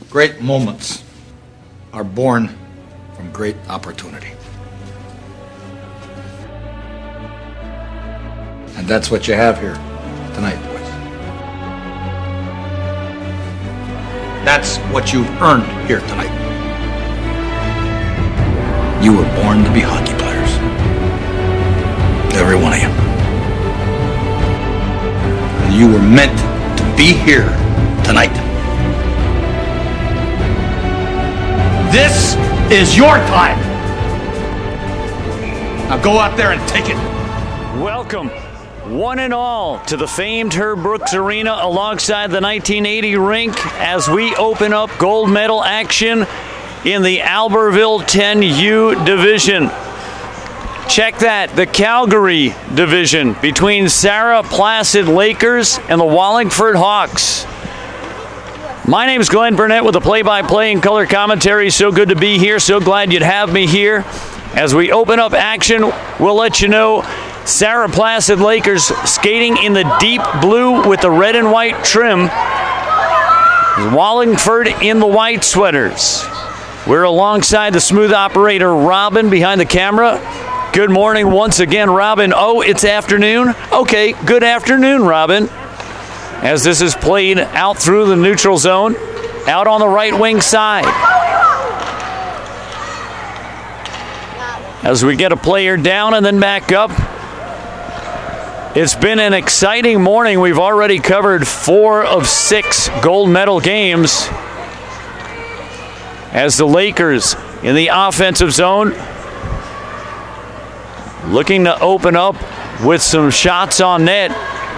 Great moments are born from great opportunity. And that's what you have here tonight, boys. That's what you've earned here tonight. You were born to be hockey players. Every one of you. And you were meant to be here tonight. This is your time. Now go out there and take it. Welcome, one and all, to the famed Herb Brooks Arena alongside the 1980 rink as we open up gold medal action in the Albertville 10U division. Check that, the Calgary division between Sarah Placid Lakers and the Wallingford Hawks. My name is Glenn Burnett with the play-by-play and color commentary. So good to be here. So glad you'd have me here. As we open up action, we'll let you know Sarah Placid Lakers skating in the deep blue with the red and white trim. Wallingford in the white sweaters. We're alongside the smooth operator, Robin, behind the camera. Good morning once again, Robin. Oh, it's afternoon? Okay, good afternoon, Robin. As this is played out through the neutral zone, out on the right wing side. As we get a player down and then back up. It's been an exciting morning. We've already covered 4 of 6 gold medal games. As the Lakers in the offensive zone, looking to open up with some shots on net.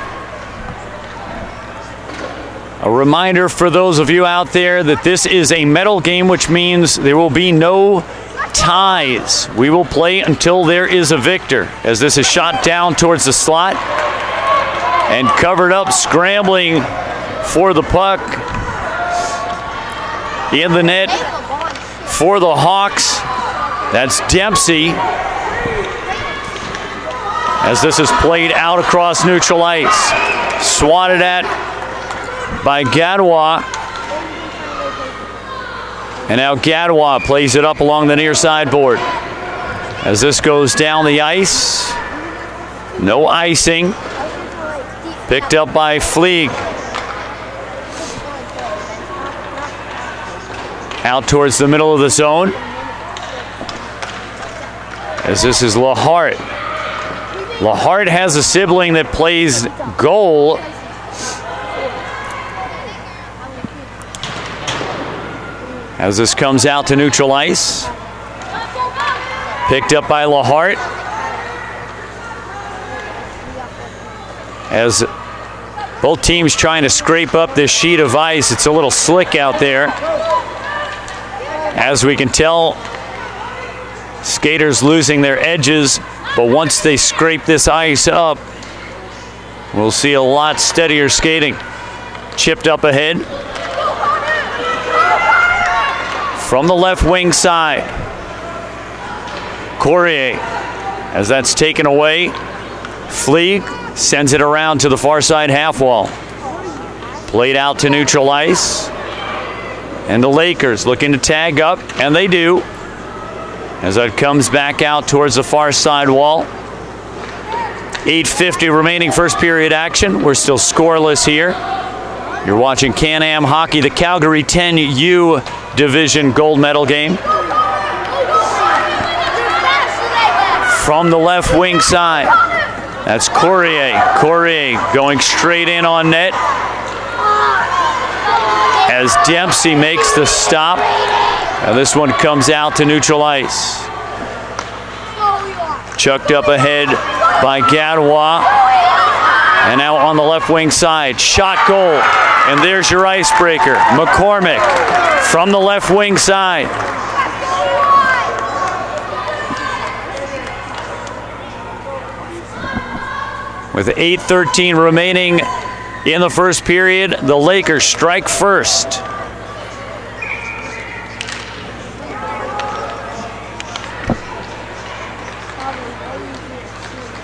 A reminder for those of you out there that this is a medal game, which means there will be no ties. We will play until there is a victor. As this is shot down towards the slot and covered up, scrambling for the puck in the net for the Hawks. That's Dempsey. As this is played out across neutral ice. Swatted at by Gadwa. And now Gadwa plays it up along the near sideboard. As this goes down the ice. No icing. Picked up by Fleeg. Out towards the middle of the zone. As this is Lahart. Lahart has a sibling that plays goal. As this comes out to neutral ice. Picked up by Lahart. As both teams trying to scrape up this sheet of ice. It's a little slick out there. As we can tell, skaters losing their edges, but once they scrape this ice up, we'll see a lot steadier skating. Chipped up ahead. From the left wing side. Courier, as that's taken away. Fleeg sends it around to the far side half wall. Played out to neutral ice. And the Lakers looking to tag up, and they do. As that comes back out towards the far side wall. 8:50 remaining first period action. We're still scoreless here. You're watching Can-Am Hockey, the Calgary 10U division gold medal game. From the left wing side. That's Courier. Courier going straight in on net. As Dempsey makes the stop. Now this one comes out to neutral ice. Chucked up ahead by Gadwa. And now on the left wing side, shot goal. And there's your icebreaker, McCormick, from the left wing side. With 8:13 remaining in the first period, the Lakers strike first.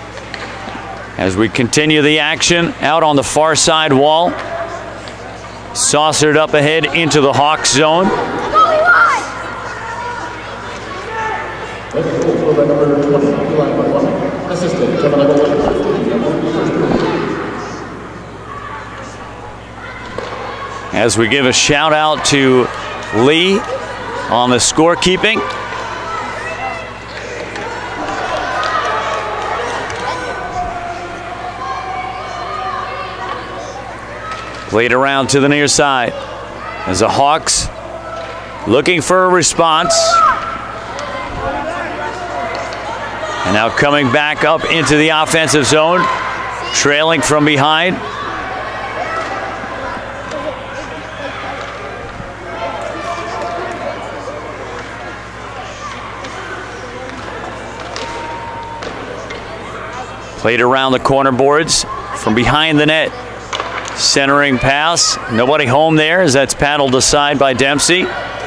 As we continue the action out on the far side wall. saucered up ahead into the Hawks zone. As we give a shout out to Lee on the scorekeeping. Played around to the near side as the Hawks looking for a response. And now coming back up into the offensive zone, trailing from behind. Played around the corner boards from behind the net. Centering pass. Nobody home there as that's paddled aside by Dempsey.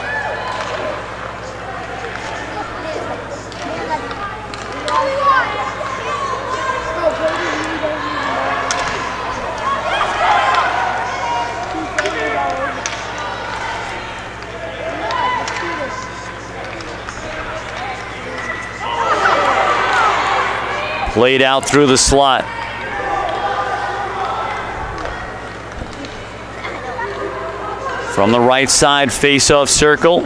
Played out through the slot. From the right side, face-off circle.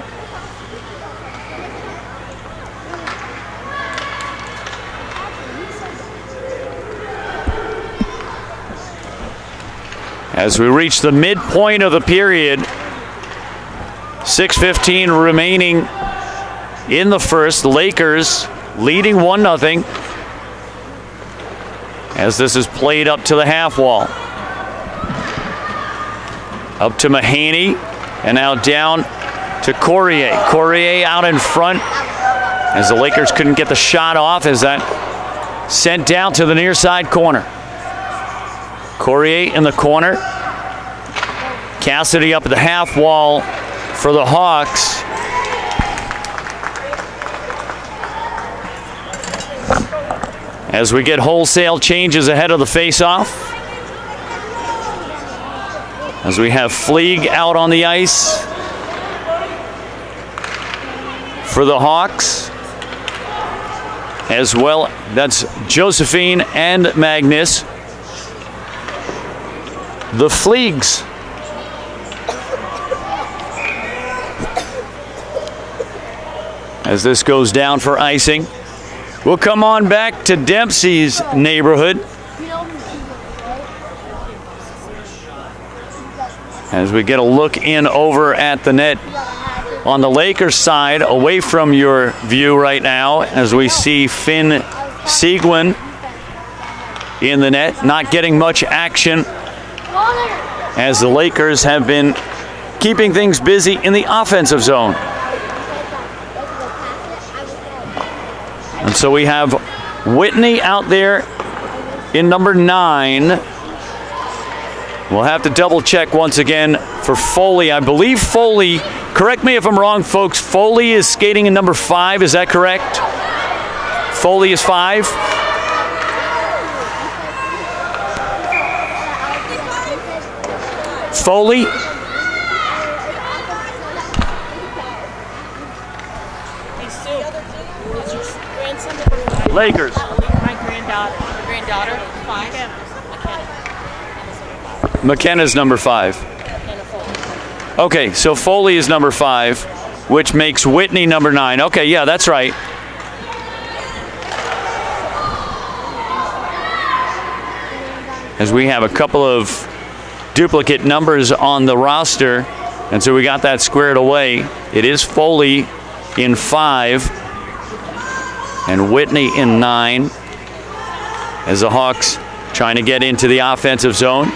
As we reach the midpoint of the period, 6:15 remaining in the first. The Lakers leading 1-0 as this is played up to the half wall. Up to Mahaney, and now down to Courier. Courier out in front as the Lakers couldn't get the shot off as that sent down to the near side corner. Courier in the corner. Cassidy up at the half wall for the Hawks. As we get wholesale changes ahead of the face-off. As we have Fleeg out on the ice for the Hawks. As well, that's Josephine and Magnus. The Fleegs. As this goes down for icing. We'll come on back to Dempsey's neighborhood. As we get a look in over at the net on the Lakers side, away from your view right now, as we see Finn Seguin in the net, not getting much action as the Lakers have been keeping things busy in the offensive zone. And so we have Whitney out there in number 9. We'll have to double check once again for Foley. I believe Foley, correct me if I'm wrong, folks, Foley is skating in number 5. Is that correct? Foley is 5. Foley. Lakers. My granddaughter, 5. McKenna's number 5. Okay, so Foley is number 5, which makes Whitney number 9. Okay, yeah, that's right. As we have a couple of duplicate numbers on the roster, and so we got that squared away. It is Foley in 5 and Whitney in 9 as the Hawks trying to get into the offensive zone.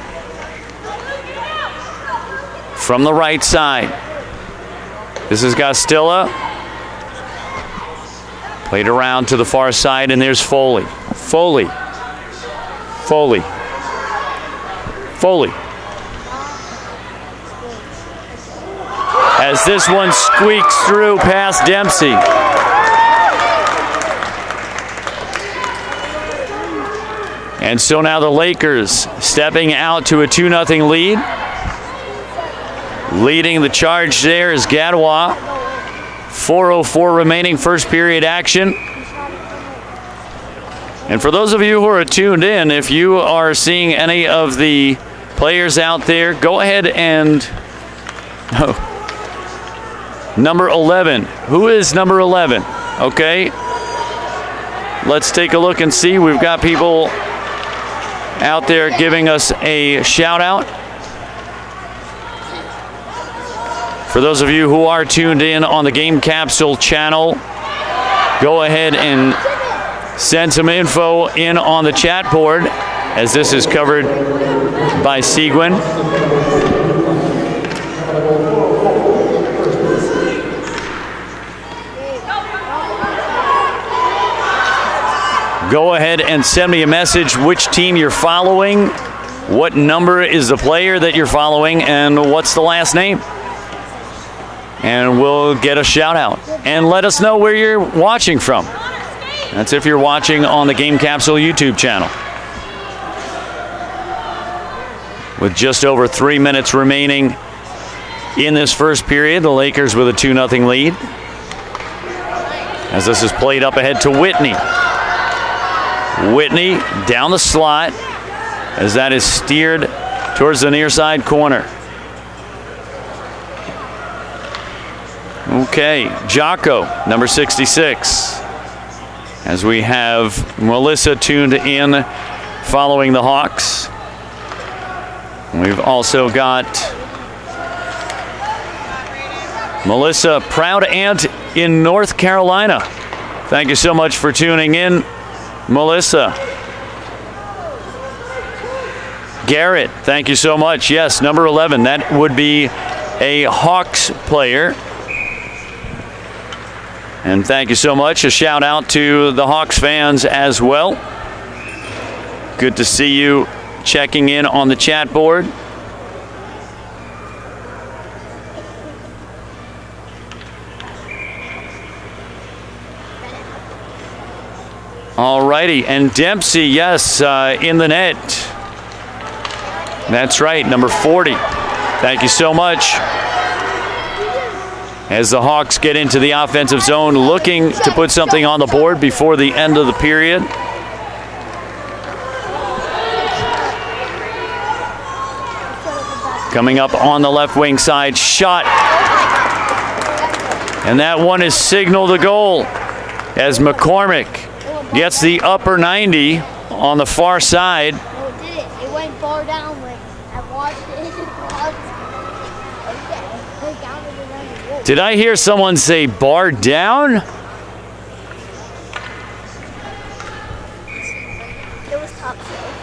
From the right side, this is Gostilla. Played around to the far side, and there's Foley. Foley. Foley. Foley. As this one squeaks through past Dempsey. And so now the Lakers stepping out to a 2-0 lead. Leading the charge there is Gadwa. 4:04 remaining, first period action. And for those of you who are tuned in, if you are seeing any of the players out there, go ahead and... Number 11. Who is number 11? Okay. Let's take a look and see. We've got people out there giving us a shout out. For those of you who are tuned in on the Game Capsule channel, go ahead and send some info in on the chat board as this is covered by Seguin. Go ahead and send me a message which team you're following, what number is the player that you're following, and what's the last name. And we'll get a shout out. And let us know where you're watching from. That's if you're watching on the Game Capsule YouTube channel. With just over 3 minutes remaining in this first period, the Lakers with a 2-0 lead. As this is played up ahead to Whitney. Whitney down the slot as that is steered towards the near side corner. Okay, Jocko, number 66. As we have Melissa tuned in following the Hawks. We've also got Melissa, proud aunt in North Carolina. Thank you so much for tuning in, Melissa. Garrett, thank you so much. Yes, number 11. That would be a Hawks player. And thank you so much. A shout out to the Hawks fans as well. Good to see you checking in on the chat board. All righty, and Dempsey, yes, in the net. That's right, number 40. Thank you so much. As the Hawks get into the offensive zone, looking to put something on the board before the end of the period. Coming up on the left wing side, shot. And that one is signaled a goal as McCormick gets the upper 90 on the far side. Oh, it did it. It went far down when I watched it. Did I hear someone say bar down? It was top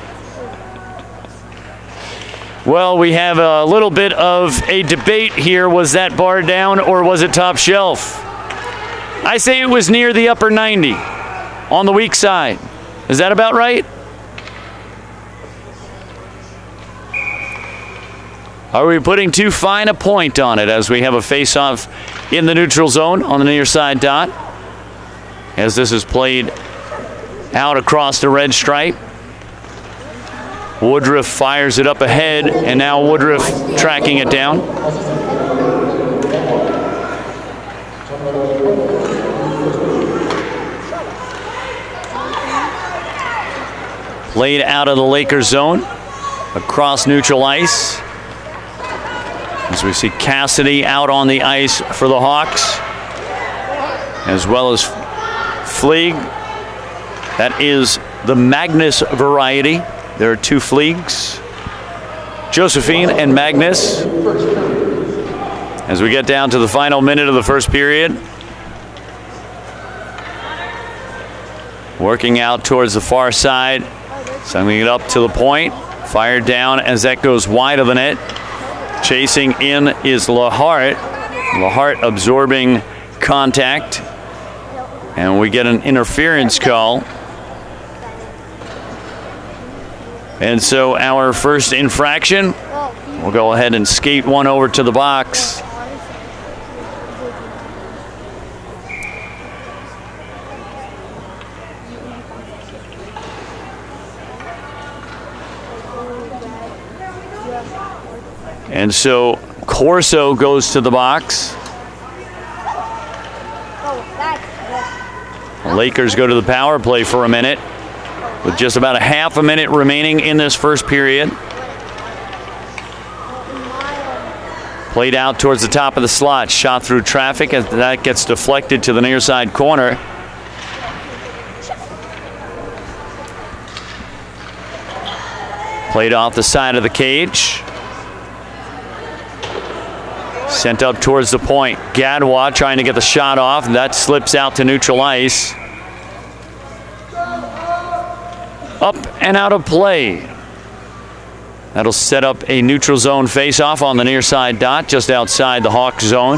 shelf. Well, we have a little bit of a debate here. Was that bar down or was it top shelf? I say it was near the upper 90 on the weak side. Is that about right? Are we putting too fine a point on it as we have a face-off in the neutral zone on the near side dot? As this is played out across the red stripe. Woodruff fires it up ahead, and now Woodruff tracking it down. Played out of the Lakers zone, across neutral ice. As we see Cassidy out on the ice for the Hawks, as well as Fleeg. That is the Magnus variety. There are two Fleegs, Josephine and Magnus. As we get down to the final minute of the first period. Working out towards the far side, sending it up to the point. Fired down as that goes wide of the net. Chasing in is Lahart. Lahart absorbing contact. And we get an interference call. And so our first infraction, we'll go ahead and skate one over to the box. And so Corso goes to the box. The Lakers go to the power play for a minute with just about a half a minute remaining in this first period. Played out towards the top of the slot, shot through traffic, and that gets deflected to the near side corner. Played off the side of the cage. Sent up towards the point. Gadwa trying to get the shot off, and that slips out to neutral ice. Up and out of play. That'll set up a neutral zone face-off on the near side dot, just outside the Hawk zone.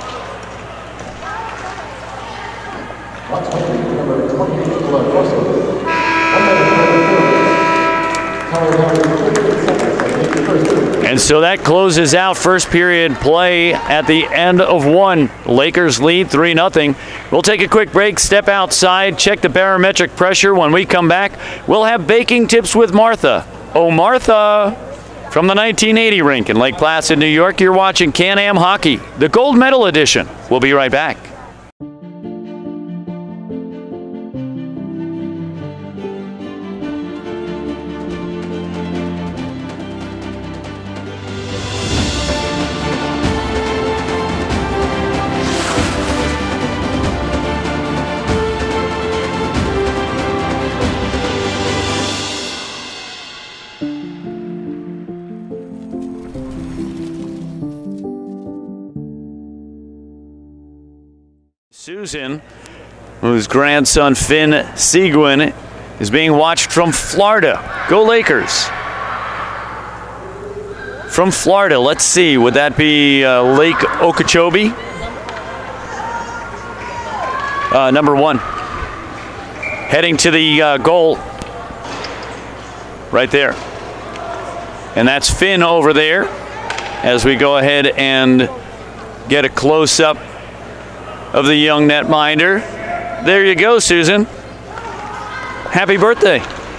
And so that closes out first period play at the end of one. Lakers lead 3-0. We'll take a quick break, step outside, check the barometric pressure. When we come back, we'll have baking tips with Martha. Oh, Martha! From the 1980 rink in Lake Placid, New York, you're watching Can-Am Hockey, the Gold Medal Edition. We'll be right back. Susan, whose grandson Finn Seguin is being watched from Florida. Go Lakers. From Florida, let's see, would that be Lake Okeechobee? Number 1. Heading to the goal. Right there. And that's Finn over there as we go ahead and get a close-up of the young netminder. There you go, Susan. Happy birthday.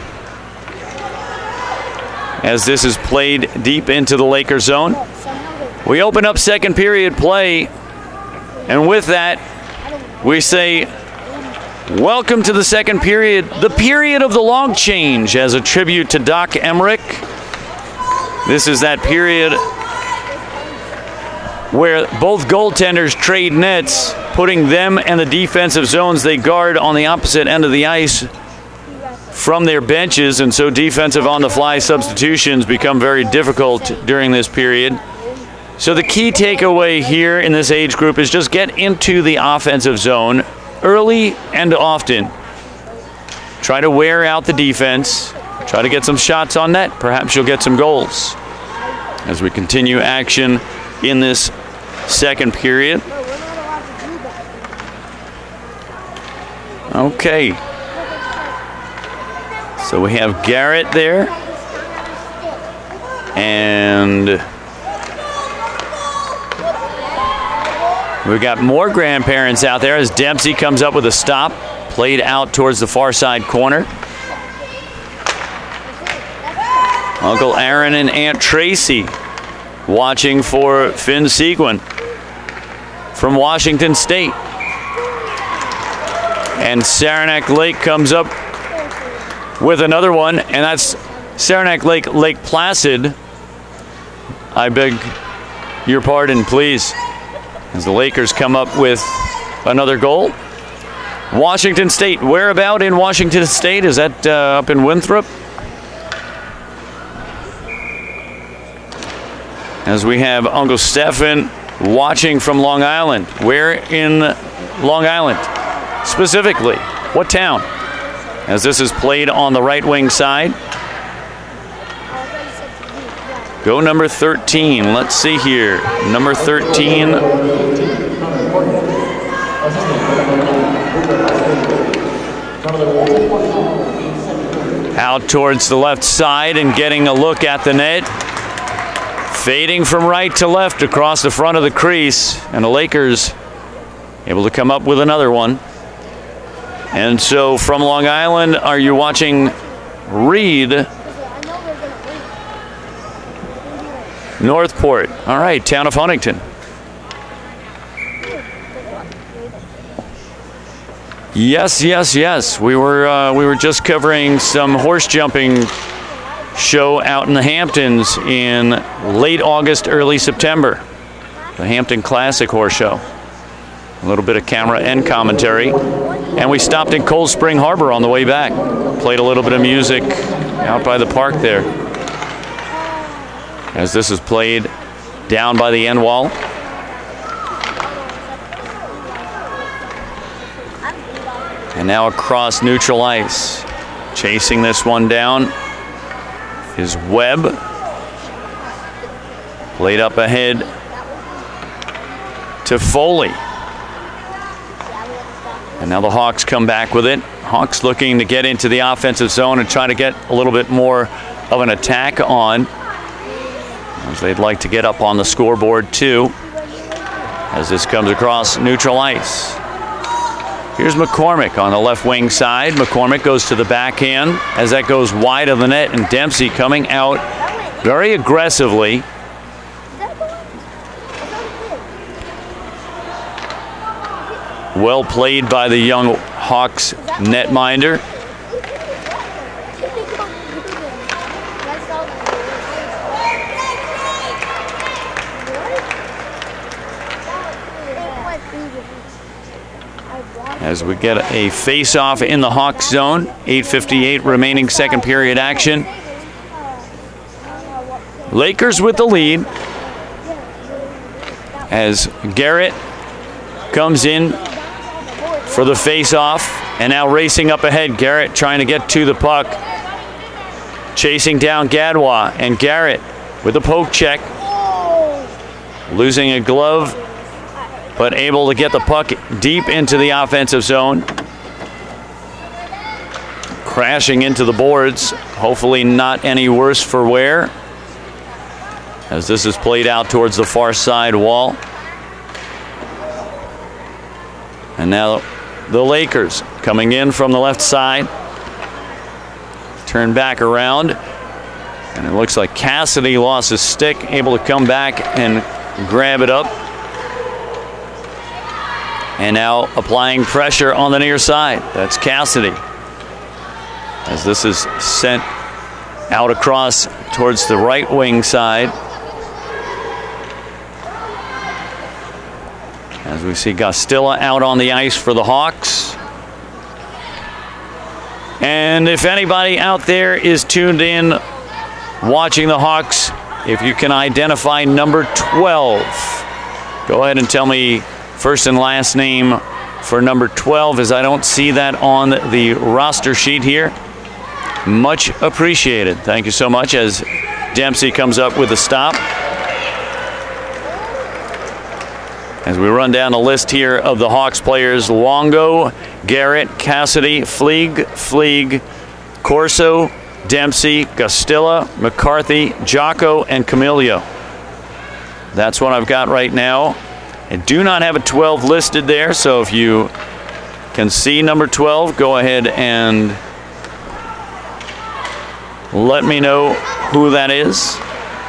As this is played deep into the Lakers zone. We open up second period play, and with that, we say, welcome to the second period, the period of the long change, as a tribute to Doc Emmerich. This is that period where both goaltenders trade nets, putting them and the defensive zones they guard on the opposite end of the ice from their benches, and so defensive on-the-fly substitutions become very difficult during this period. So the key takeaway here in this age group is just get into the offensive zone early and often. Try to wear out the defense. Try to get some shots on net. Perhaps you'll get some goals. As we continue action in this second period. Okay. So we have Garrett there. And we've got more grandparents out there as Dempsey comes up with a stop. Played out towards the far side corner. Uncle Aaron and Aunt Tracy watching for Finn Seguin from Washington State. And Saranac Lake comes up with another one, and that's Saranac Lake, Lake Placid. I beg your pardon, please. As the Lakers come up with another goal. Washington State, whereabout in Washington State? Is that up in Winthrop? As we have Uncle Stephen watching from Long Island. Where in Long Island? Specifically, what town? As this is played on the right wing side. Go number 13. Let's see here. Number 13. Out towards the left side and getting a look at the net. Fading from right to left across the front of the crease. And the Lakers able to come up with another one. And so from Long Island, are you watching Reed? Northport. All right, Town of Huntington. Yes, yes, yes. We were just covering some horse jumping show out in the Hamptons in late August, early September. The Hampton Classic Horse Show. A little bit of camera and commentary. And we stopped in Cold Spring Harbor on the way back. Played a little bit of music out by the park there. As this is played down by the end wall. And now across neutral ice. Chasing this one down is Webb. Played up ahead to Foley. And now the Hawks come back with it. Hawks looking to get into the offensive zone and try to get a little bit more of an attack on, as they'd like to get up on the scoreboard too, as this comes across neutral ice. Here's McCormick on the left wing side. McCormick goes to the backhand as that goes wide of the net, and Dempsey coming out very aggressively. Well played by the young Hawks netminder. As we get a face-off in the Hawks zone, 8:58 remaining second period action. Lakers with the lead as Garrett comes in for the face-off, and now racing up ahead. Garrett trying to get to the puck, chasing down Gadwa, and Garrett with a poke check, losing a glove, but able to get the puck deep into the offensive zone. Crashing into the boards, hopefully not any worse for wear, as this is played out towards the far side wall. And now the Lakers coming in from the left side. Turn back around, and it looks like Cassidy lost his stick, able to come back and grab it up. And now applying pressure on the near side. That's Cassidy, as this is sent out across towards the right wing side. As we see Gostilla out on the ice for the Hawks. And if anybody out there is tuned in watching the Hawks, if you can identify number 12, go ahead and tell me first and last name for number 12, as I don't see that on the roster sheet here. Much appreciated. Thank you so much, as Dempsey comes up with a stop. As we run down the list here of the Hawks players: Longo, Garrett, Cassidy, Fleeg, Corso, Dempsey, Gostilla, McCarthy, Jocko, and Camilio. That's what I've got right now. I do not have a 12 listed there, so if you can see number 12, go ahead and let me know who that is.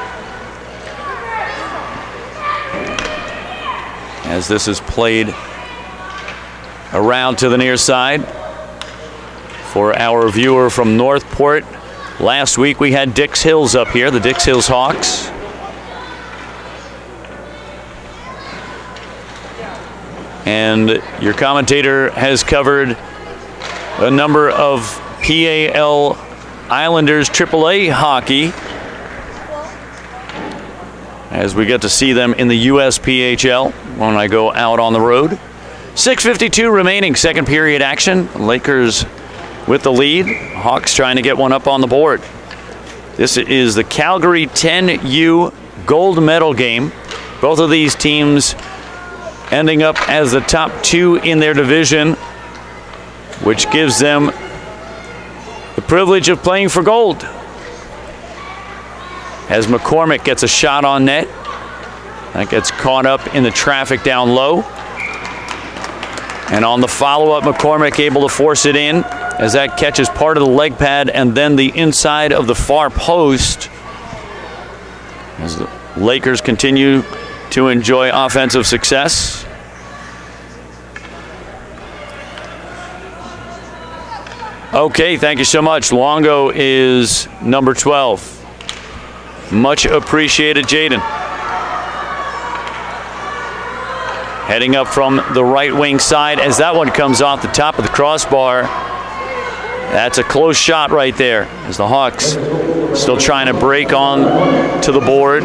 As this is played around to the near side for our viewer from Northport. Last week we had Dix Hills up here, the Dix Hills Hawks. And your commentator has covered a number of PAL Islanders AAA hockey, as we get to see them in the USPHL when I go out on the road. 6:52 remaining second period action. Lakers with the lead. Hawks trying to get one up on the board. This is the Calgary 10U gold medal game. Both of these teams ending up as the top two in their division, which gives them the privilege of playing for gold. As McCormick gets a shot on net, that gets caught up in the traffic down low. And on the follow-up, McCormick able to force it in, as that catches part of the leg pad and then the inside of the far post. As Lakers continue to enjoy offensive success. Okay, thank you so much. Longo is number 12. Much appreciated, Jaden. Heading up from the right wing side as that one comes off the top of the crossbar. That's a close shot right there as the Hawks still trying to break on to the board.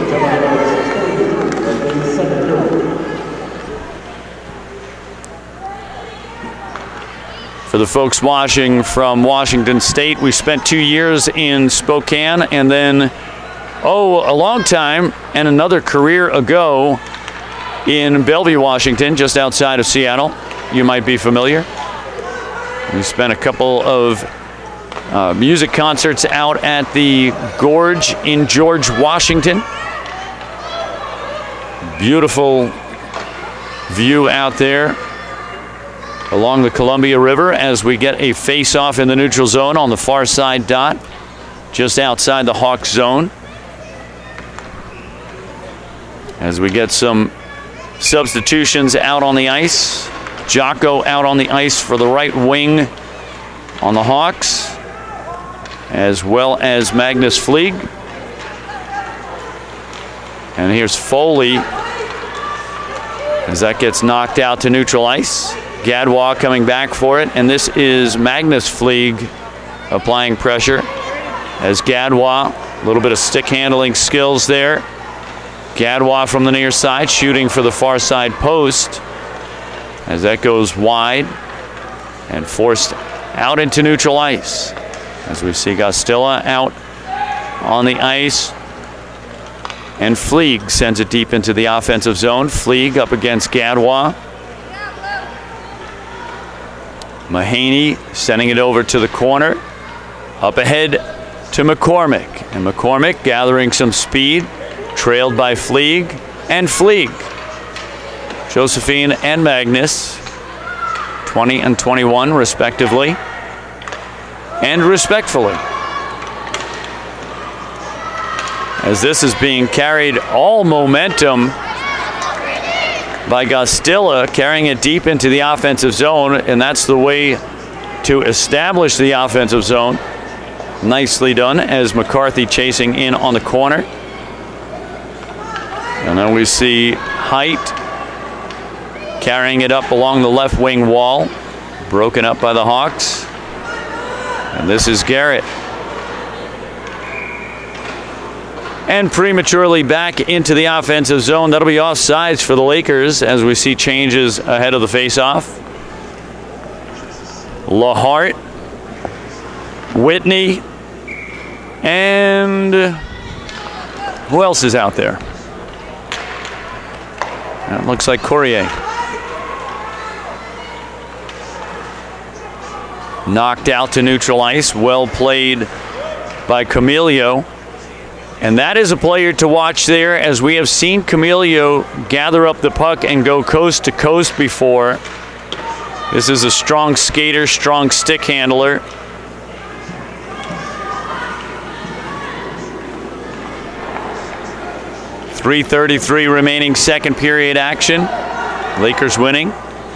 For the folks watching from Washington State, we spent 2 years in Spokane and then, a long time and another career ago in Bellevue, Washington, just outside of Seattle. You might be familiar. We spent a couple of music concerts out at the Gorge in George, Washington. Beautiful view out there along the Columbia River as we get a face-off in the neutral zone on the far side dot, just outside the Hawks zone. As we get some substitutions out on the ice. Jocko out on the ice for the right wing on the Hawks, as well as Magnus Fleeg. And here's Foley as that gets knocked out to neutral ice. Gadwa coming back for it, and this is Magnus Fleeg applying pressure as Gadwa, a little bit of stick handling skills there. Gadwa from the near side shooting for the far side post as that goes wide and forced out into neutral ice as we see Gostila out on the ice, and Fleeg sends it deep into the offensive zone. Fleeg up against Gadwa. Mahaney sending it over to the corner. Up ahead to McCormick. And McCormick gathering some speed, trailed by Fleeg and Fleeg. Josephine and Magnus, 20 and 21 respectively. And respectfully. As this is being carried, all momentum by Gostila, carrying it deep into the offensive zone, and that's the way to establish the offensive zone. Nicely done as McCarthy chasing in on the corner. And then we see Height carrying it up along the left wing wall, broken up by the Hawks. And this is Garrett. And prematurely back into the offensive zone. That'll be offsides for the Lakers as we see changes ahead of the faceoff. Lahart, Whitney, and who else is out there? That looks like Courier. Knocked out to neutral ice. Well played by Camilio. And that is a player to watch there, as we have seen Camilio gather up the puck and go coast to coast before. This is a strong skater, strong stick handler. .333 remaining second period action. Lakers winning.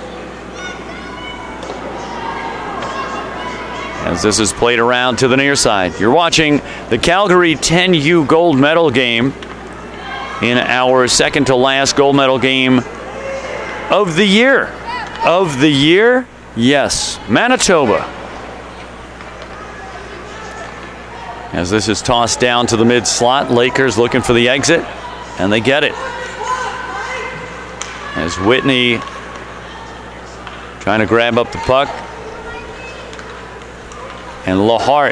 As this is played around to the near side. You're watching the Calgary 10U gold medal game in our second to last gold medal game of the year. Of the year? Yes, Manitoba. As this is tossed down to the mid slot, Lakers looking for the exit, and they get it. As Whitney trying to grab up the puck. And Lahart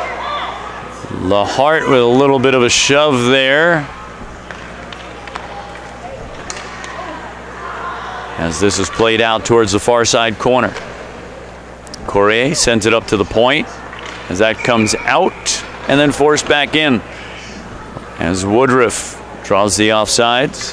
with a little bit of a shove there. As this is played out towards the far side corner. Courier sends it up to the point as that comes out and then forced back in. As Woodruff draws the offsides.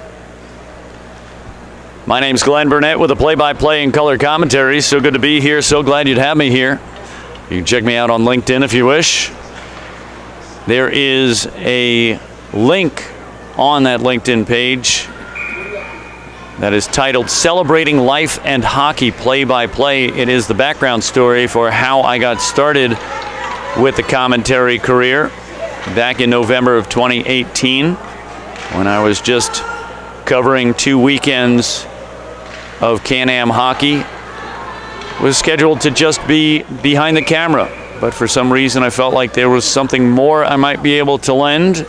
My name's Glenn Burnett with a play-by-play and color commentary. So good to be here. So glad you'd have me here. You can check me out on LinkedIn if you wish. There is a link on that LinkedIn page that is titled Celebrating Life and Hockey Play-by-Play. It is the background story for how I got started with the commentary career back in November of 2018 when I was just covering 2 weekends of Can-Am hockey. Was scheduled to just be behind the camera, but for some reason I felt like there was something more I might be able to lend,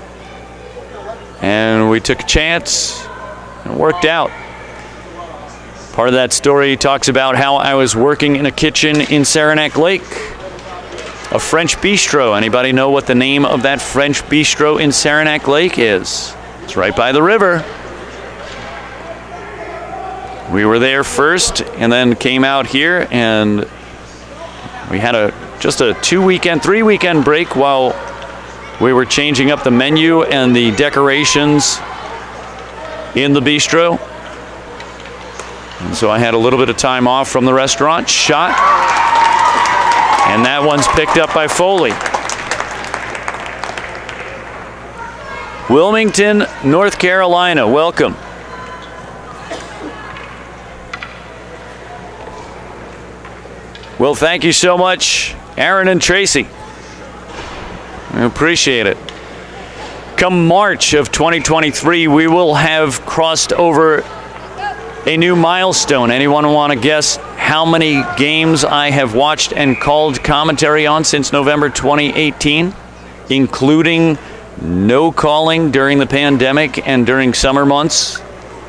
and we took a chance and it worked out. Part of that story talks about how I was working in a kitchen in Saranac Lake, a French bistro. Anybody know what the name of that French bistro in Saranac Lake is? It's right by the river. We were there first and then came out here, and we had just a 3 weekend break while we were changing up the menu and the decorations in the bistro. And so I had a little bit of time off from the restaurant, shot, and that one's picked up by Foley. Wilmington, North Carolina, welcome. Well, thank you so much, Aaron and Tracy. I appreciate it. Come March of 2023, we will have crossed over a new milestone. Anyone want to guess how many games I have watched and called commentary on since November 2018, including no calling during the pandemic and during summer months?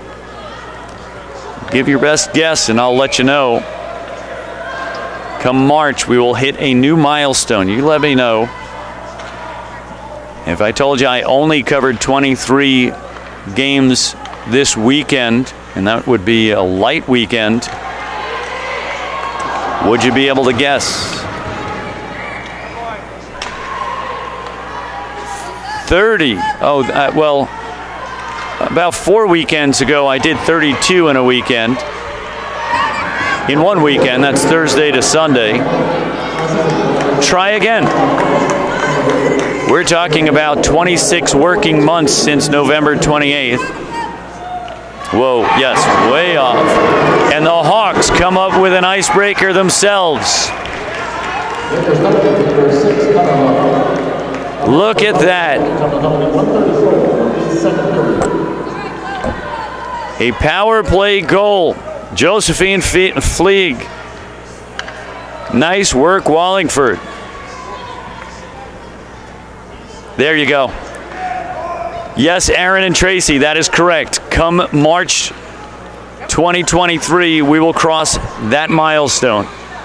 Give your best guess and I'll let you know. Come March, we will hit a new milestone. You let me know. If I told you I only covered 23 games this weekend, and that would be a light weekend, would you be able to guess? 30. Oh, well, about 4 weekends ago, I did 32 in a weekend. In one weekend, that's Thursday to Sunday. Try again. We're talking about 26 working months since November 28th. Whoa, yes, way off. And the Hawks come up with an icebreaker themselves. Look at that. A power play goal. Josephine Fleeg. Nice work, Wallingford. There you go. Yes, Aaron and Tracy, that is correct. Come March 2023, we will cross that milestone.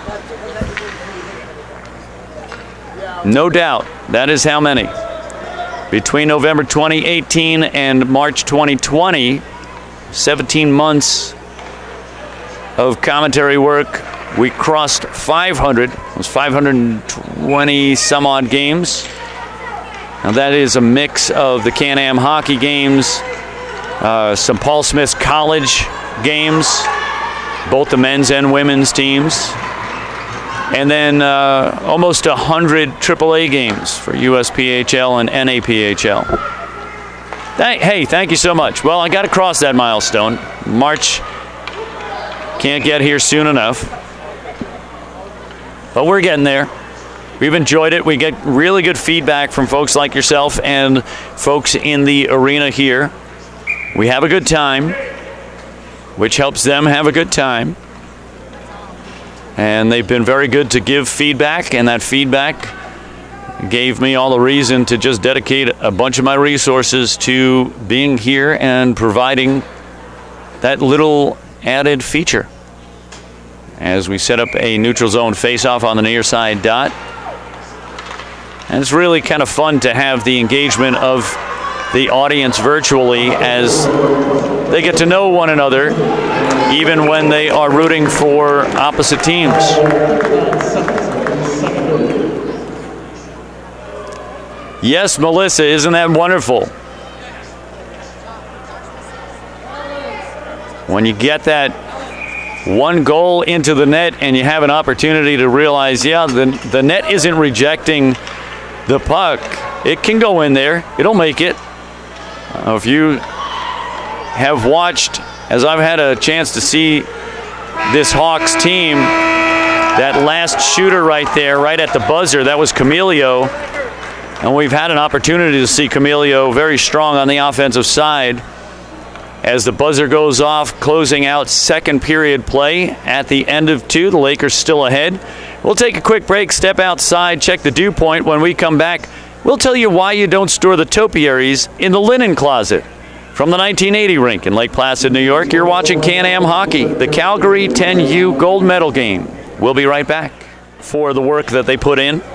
No doubt, that is how many. Between November 2018 and March 2020, 17 months of commentary work, we crossed 500. It was 520 some odd games. Now that is a mix of the Can-Am hockey games, some Paul Smith's college games, both the men's and women's teams, and then almost 100 AAA games for USPHL and NAPHL. Hey, thank you so much. Well, I got to cross that milestone. March can't get here soon enough, but we're getting there. We've enjoyed it. We get really good feedback from folks like yourself and folks in the arena here. We have a good time, which helps them have a good time. And they've been very good to give feedback, and that feedback gave me all the reason to just dedicate a bunch of my resources to being here and providing that little added feature as we set up a neutral zone face-off on the near side dot. And it's really kind of fun to have the engagement of the audience virtually as they get to know one another, even when they are rooting for opposite teams. Yes, Melissa, isn't that wonderful? When you get that one goal into the net and you have an opportunity to realize, yeah, the net isn't rejecting the puck. It can go in there. It'll make it. If you have watched, as I've had a chance to see this Hawks team, that last shooter right there, right at the buzzer, that was Camilio. And we've had an opportunity to see Camilio very strong on the offensive side. As the buzzer goes off, closing out second period play at the end of 2. The Lakers still ahead. We'll take a quick break, step outside, check the dew point. When we come back, we'll tell you why you don't store the topiaries in the linen closet. From the 1980 rink in Lake Placid, New York, you're watching Can-Am Hockey, the Calgary 10U gold medal game. We'll be right back for the work that they put in.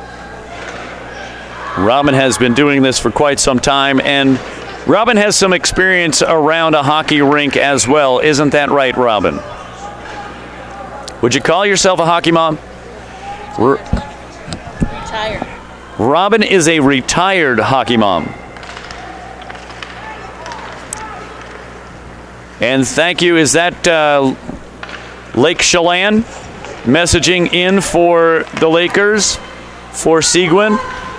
Robin has been doing this for quite some time, and Robin has some experience around a hockey rink as well. Isn't that right, Robin? Would you call yourself a hockey mom? Retired. Robin is a retired hockey mom. And thank you. Is that Lake Chelan messaging in for the Lakers for Seguin?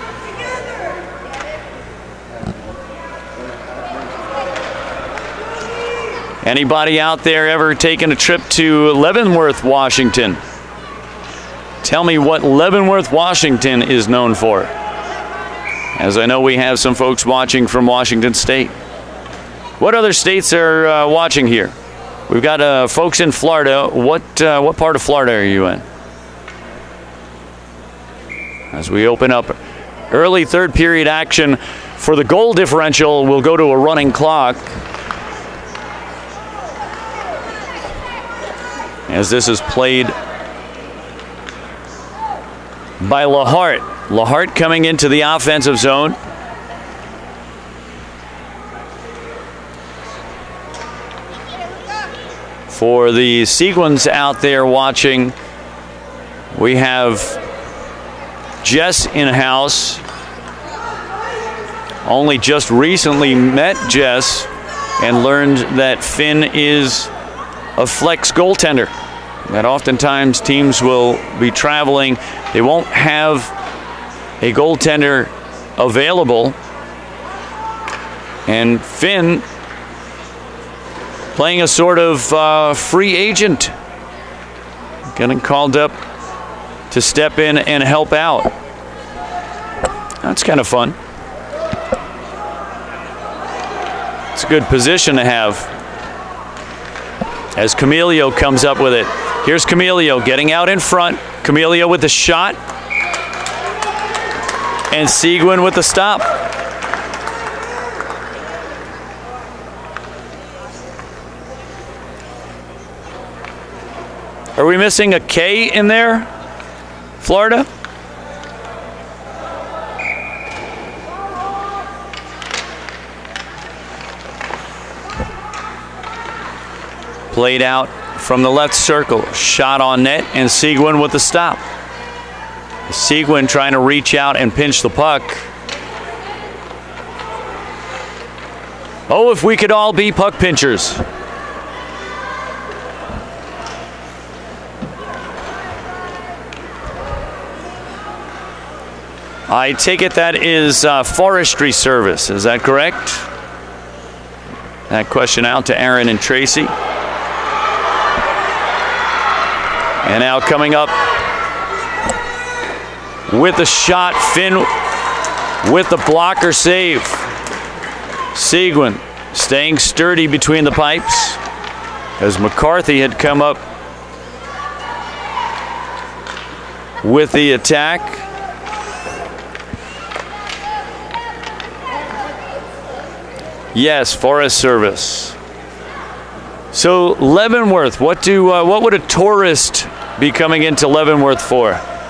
Anybody out there ever taken a trip to Leavenworth, Washington? Tell me what Leavenworth, Washington is known for. As I know we have some folks watching from Washington State. What other states are watching here? We've got folks in Florida. What part of Florida are you in? As we open up early third period action for the goal differential, we'll go to a running clock. As this is played by Lahart. Lahart coming into the offensive zone. For the Seguins out there watching, we have Jess in-house. Only just recently met Jess and learned that Finn is a flex goaltender. That oftentimes teams will be traveling. They won't have a goaltender available. And Finn playing a sort of free agent. Getting called up to step in and help out. That's kind of fun. It's a good position to have. As Camilio comes up with it. Here's Camilio getting out in front. Camilio with the shot. And Seguin with the stop. Are we missing a K in there, Florida? Played out from the left circle. Shot on net, and Seguin with the stop. Seguin trying to reach out and pinch the puck. Oh, if we could all be puck pinchers. I take it that is Forestry Service. Is that correct? That question out to Aaron and Tracy. And now coming up with the shot, Finn with the blocker save. Seguin staying sturdy between the pipes as McCarthy had come up with the attack. Yes, Forest Service. So Leavenworth, what would a tourist be coming into Leavenworth for?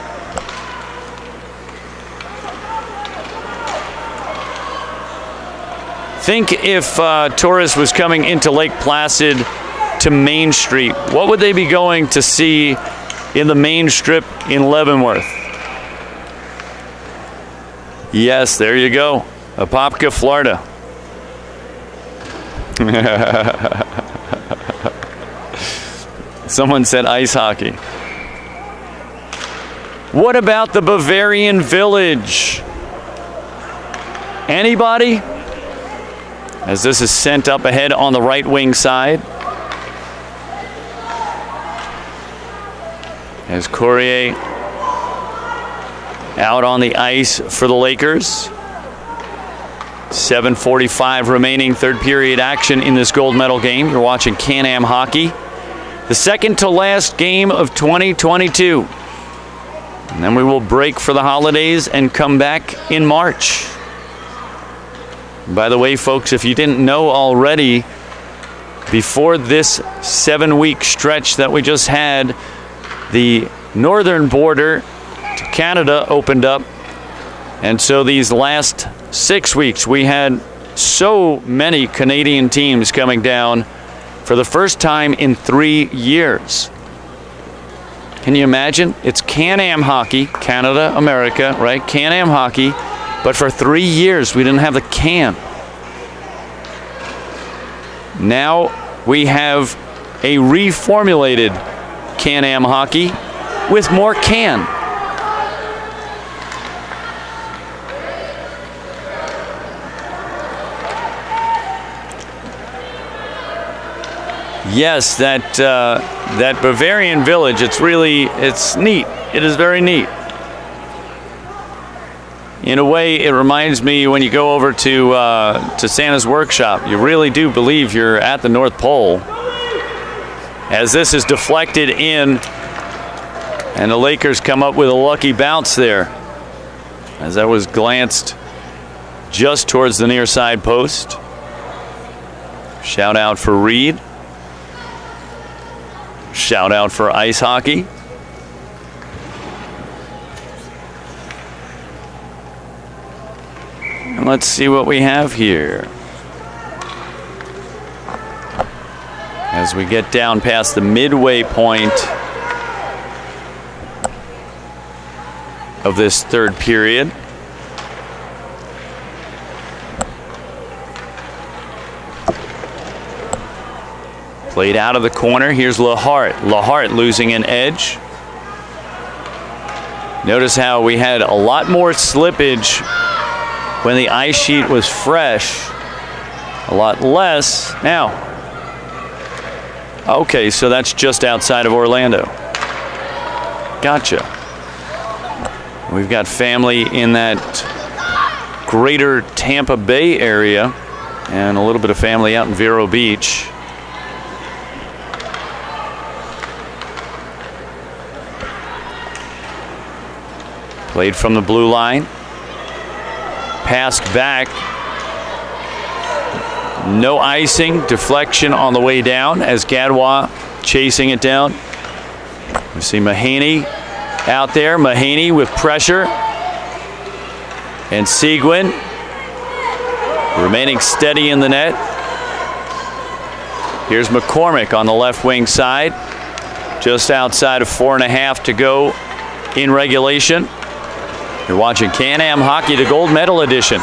Think if tourist was coming into Lake Placid to Main Street, what would they be going to see in the main strip in Leavenworth? Yes, there you go. Apopka, Florida. Someone said ice hockey. What about the Bavarian Village? Anybody? as this is sent up ahead on the right wing side. As Courier out on the ice for the Lakers. 7:45 remaining, third period action in this gold medal game. You're watching Can-Am hockey. The second to last game of 2022. And then we will break for the holidays and come back in March. By the way, folks, if you didn't know already, before this 7-week stretch that we just had, the northern border to Canada opened up. And so these last 6 weeks, we had so many Canadian teams coming down for the first time in 3 years. Can you imagine? It's Can-Am hockey, Canada, America, right? Can-Am hockey. But for 3 years, we didn't have the can. Now we have a reformulated Can-Am hockey with more can. Yes, that Bavarian village, it's neat. It is very neat. In a way, it reminds me when you go over to Santa's workshop, you really do believe you're at the North Pole. As this is deflected in, and the Lakers come up with a lucky bounce there. As that was glanced just towards the near side post. Shout out for Reed. Shout out for ice hockey. And let's see what we have here. As we get down past the midway point of this third period. Played out of the corner. Here's Lahart. Lahart losing an edge. Notice how we had a lot more slippage when the ice sheet was fresh. A lot less now. Okay, so that's just outside of Orlando. Gotcha. We've got family in that greater Tampa Bay area and a little bit of family out in Vero Beach. Played from the blue line. Passed back. No icing. Deflection on the way down as Gadwa chasing it down. We see Mahaney out there. Mahaney with pressure. And Seguin remaining steady in the net. Here's McCormick on the left wing side. Just outside of 4.5 to go in regulation. You're watching Can-Am Hockey, the gold medal edition.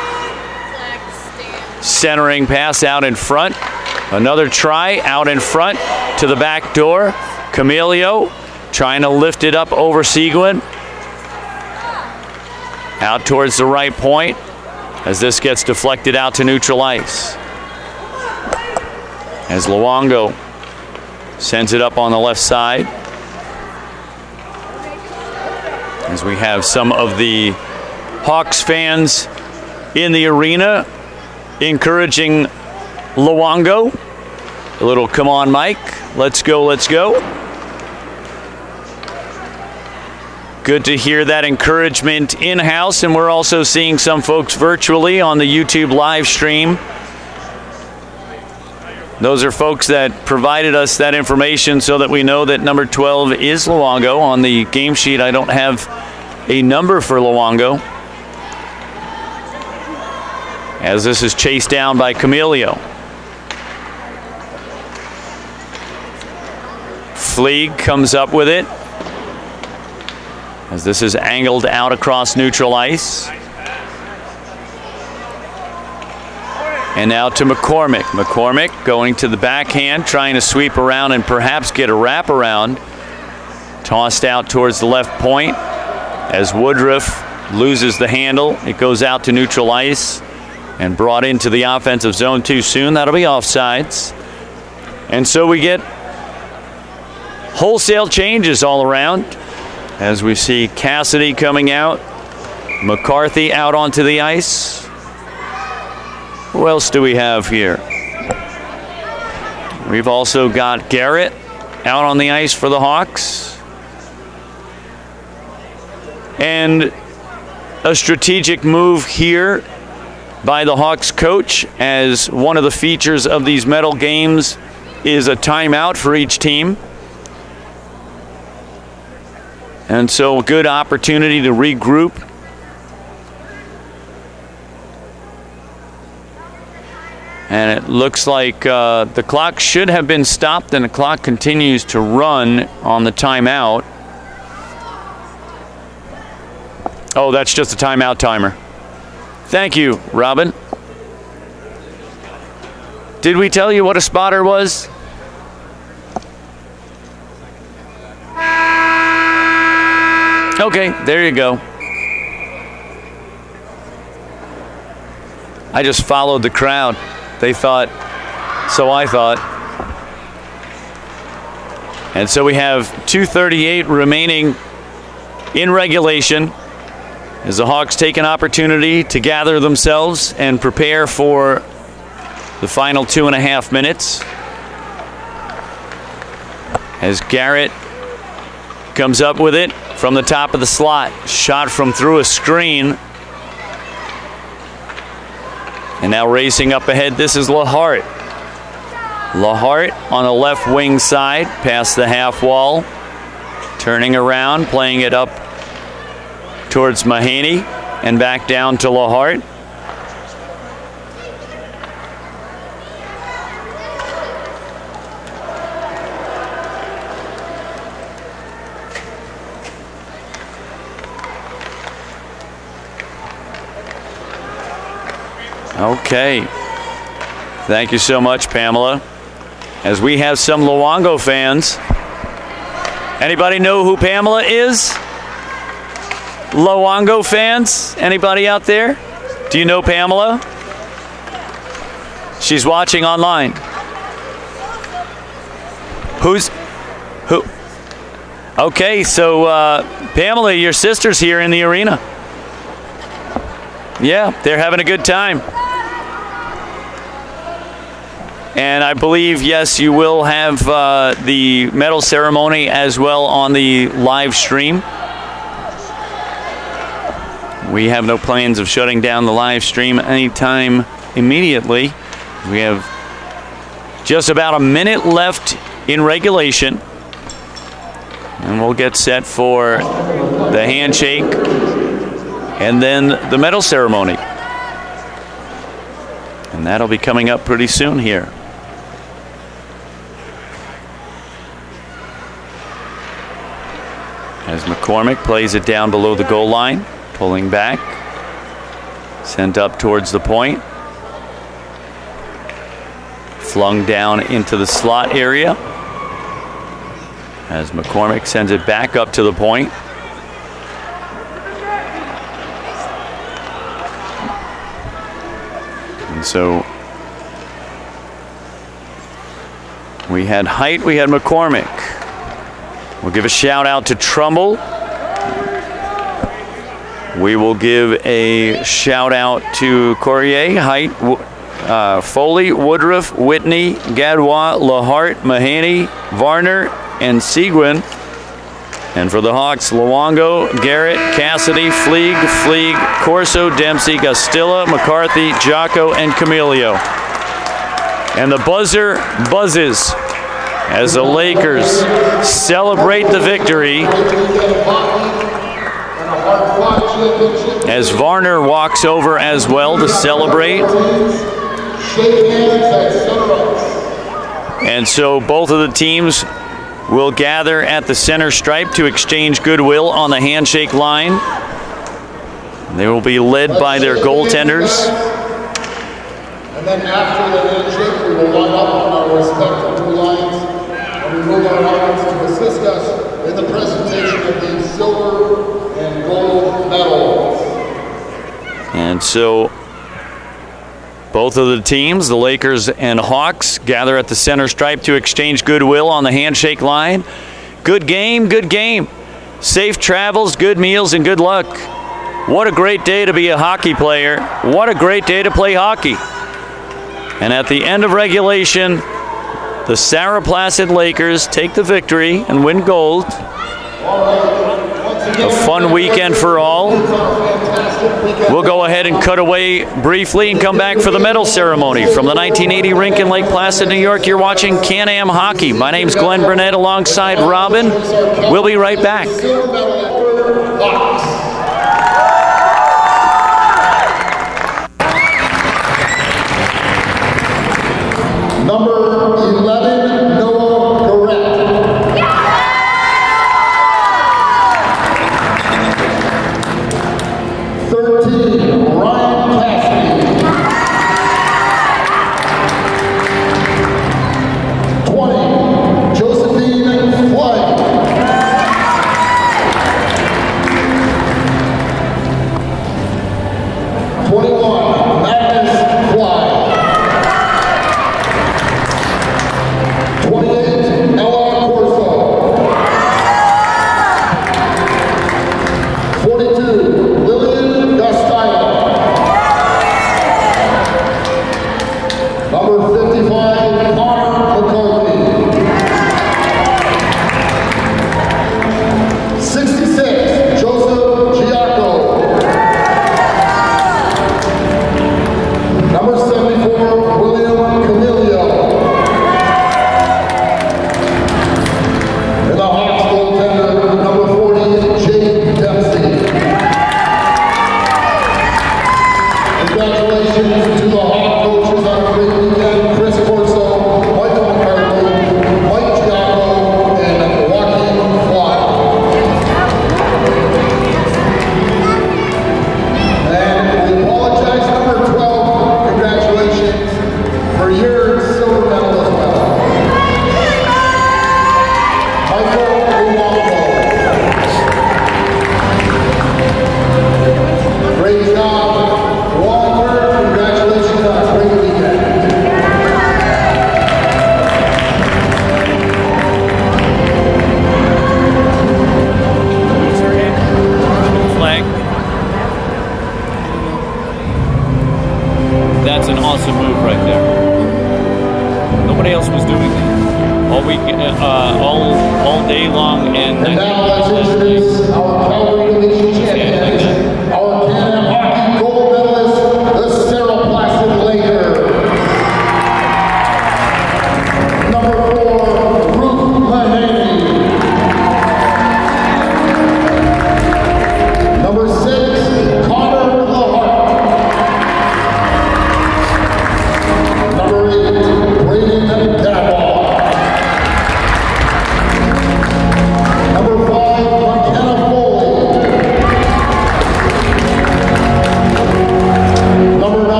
Centering pass out in front. Another try out in front to the back door. Camilio trying to lift it up over Seguin. Out towards the right point as this gets deflected out to neutral ice. As Luongo sends it up on the left side. As we have some of the Hawks fans in the arena encouraging Luongo. A little come on, Mike. Let's go, let's go. Good to hear that encouragement in-house, and we're also seeing some folks virtually on the YouTube live stream. Those are folks that provided us that information so that we know that number 12 is Luongo. On the game sheet, I don't have a number for Luongo. As this is chased down by Camilio. Fleeg comes up with it. As this is angled out across neutral ice. And now to McCormick. McCormick going to the backhand, trying to sweep around and perhaps get a wraparound. Tossed out towards the left point as Woodruff loses the handle. It goes out to neutral ice. and brought into the offensive zone too soon. That'll be offsides. And so we get wholesale changes all around as we see Cassidy coming out, McCarthy out onto the ice. Who else do we have here? We've also got Garrett out on the ice for the Hawks. And a strategic move here by the Hawks coach, as one of the features of these medal games is a timeout for each team. And so a good opportunity to regroup. And it looks like the clock should have been stopped, and the clock continues to run on the timeout. Oh, that's just a timeout timer. Thank you, Robin. Did we tell you what a spotter was? Okay, there you go. I just followed the crowd. They thought, so I thought. And so we have 2:38 remaining in regulation as the Hawks take an opportunity to gather themselves and prepare for the final 2.5 minutes. As Garrett comes up with it from the top of the slot, shot from through a screen. And now racing up ahead, this is Lahart. Lahart on the left wing side, past the half wall. Turning around, playing it up towards Mahaney and back down to Lahart. Okay. Thank you so much, Pamela. As we have some Luongo fans. Anybody know who Pamela is? Luongo fans? Anybody out there? Do you know Pamela? She's watching online. Who? Okay, so Pamela, your sister's here in the arena. Yeah, they're having a good time. And I believe, yes, you will have the medal ceremony as well on the live stream. We have no plans of shutting down the live stream anytime immediately. We have just about a minute left in regulation. And we'll get set for the handshake and then the medal ceremony. And that'll be coming up pretty soon here. As McCormick plays it down below the goal line, pulling back, sent up towards the point, flung down into the slot area as McCormick sends it back up to the point. And so we had Height, we had McCormick. We'll give a shout out to Trumbull. We will give a shout out to Courier, Height, Foley, Woodruff, Whitney, Gadwa, Lahart, Mahaney, Varner, and Seguin. And for the Hawks, Luongo, Garrett, Cassidy, Fleeg, Corso, Dempsey, Gastilla, McCarthy, Jocko, and Camilio. And the buzzer buzzes as the Lakers celebrate the victory. As Varner walks over as well to celebrate. And so both of the teams will gather at the center stripe to exchange goodwill on the handshake line. They will be led by their goaltenders. And then after the handshake, we will line up on our respective two lines and remove our arms to assist us in the presentation of the silver and gold medals. And so Both of the teams, the Lakers and Hawks, gather at the center stripe to exchange goodwill on the handshake line. Good game, good game. Safe travels, good meals, and good luck. What a great day to be a hockey player. What a great day to play hockey. And at the end of regulation, the Sarah Placid Lakers take the victory and win gold. A fun weekend for all. We'll go ahead and cut away briefly and come back for the medal ceremony. From the 1980 rink in Lake Placid, New York, you're watching Can-Am Hockey. My name's Glenn Burnett alongside Robin. We'll be right back. Number 11, Noah Garrett. 13, Ryan Cassidy. 20, Josephine Flood. 21, Magnus Fly. 28, Ella Corso. 42, Lillian Gustavo. Number 55, Connor McCarthy. 66, Joseph Giacco. Number 74, William Camilio. And the Hawks goaltender, number 40, Jake Dempsey. Congratulations to the Hawk coaches on a great weekend. Chris Corso, Michael McCarthy, Mike Giacco, and Joaquin Fly. And we apologize, number 12, congratulations for your silver medal as well. Michael Luongo. Great job, Walter. Congratulations on a great weekend. Flag. That's an awesome move right there. Nobody else was doing that all week, all day long, and And now let's introduce our Calgary Division champions, our Can-Am Hockey gold medalists, the Sarah Placid Lakers. Number 4, Ruth Mahaney. Number 6, Connor Lahart. Number 8, Braden Dabaugh. Number 5, McKenna Foley.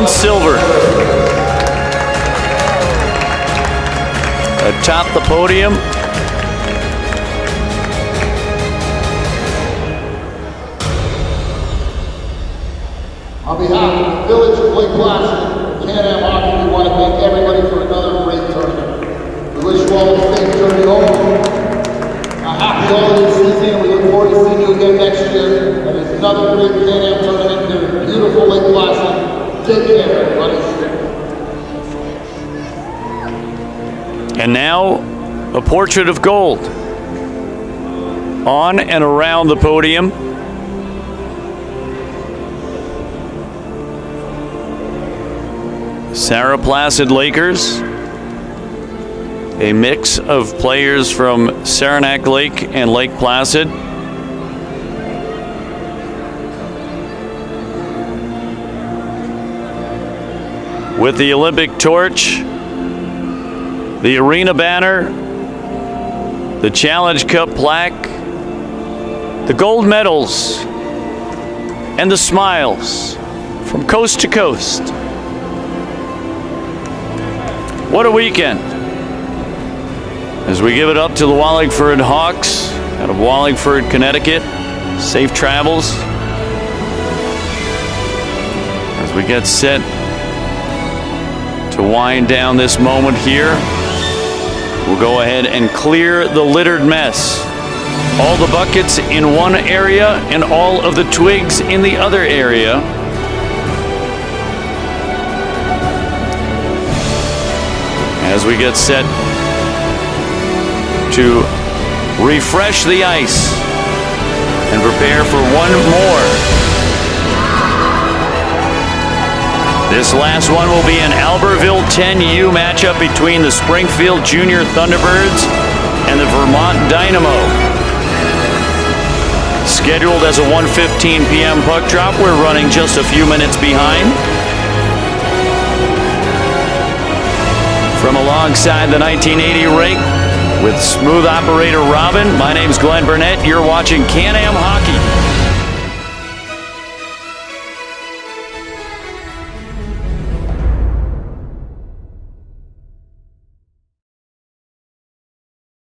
silver. Atop the podium, on behalf of the Village of Lake Placid, Can-Am Hockey, we want to thank everybody for another great tournament. We wish you all a safe journey home, a happy holiday season, and we look forward to seeing you again next year. And it's another great Can-Am tournament here in beautiful Lake Placid. Take care, everybody. and now a portrait of gold on and around the podium. Sarah Placid Lakers, a mix of players from Saranac Lake and Lake Placid. With the Olympic torch, the arena banner, the Challenge Cup plaque, the gold medals, and the smiles from coast to coast. What a weekend as we give it up to the Wallingford Hawks out of Wallingford, Connecticut. Safe travels as we get set to wind down this moment here. We'll go ahead and clear the littered mess. All the buckets in one area and all of the twigs in the other area. As we get set to refresh the ice and prepare for one more. This last one will be an Albertville 10U matchup between the Springfield Junior Thunderbirds and the Vermont Dynamo. Scheduled as a 1:15 p.m. puck drop, we're running just a few minutes behind. From alongside the 1980 rink with smooth operator Robin, my name's Glenn Burnett. You're watching Can-Am Hockey.